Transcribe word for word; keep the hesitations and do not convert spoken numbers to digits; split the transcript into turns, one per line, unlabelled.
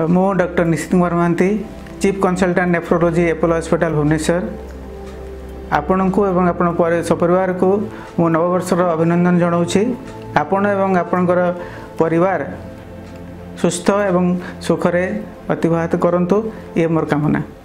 मु doctor Nishith Kumar Mohanty chief consultant nephrology Apollo hospital Bhubaneswar आपण को एवं आपण सपरिवार को मु नववर्षर अभिनंदन जनाऊँगी। आपण एवं आपणकर परिवार सुस्थ एवं सुखरे अतिबाहित करंतु ये मोर कामना।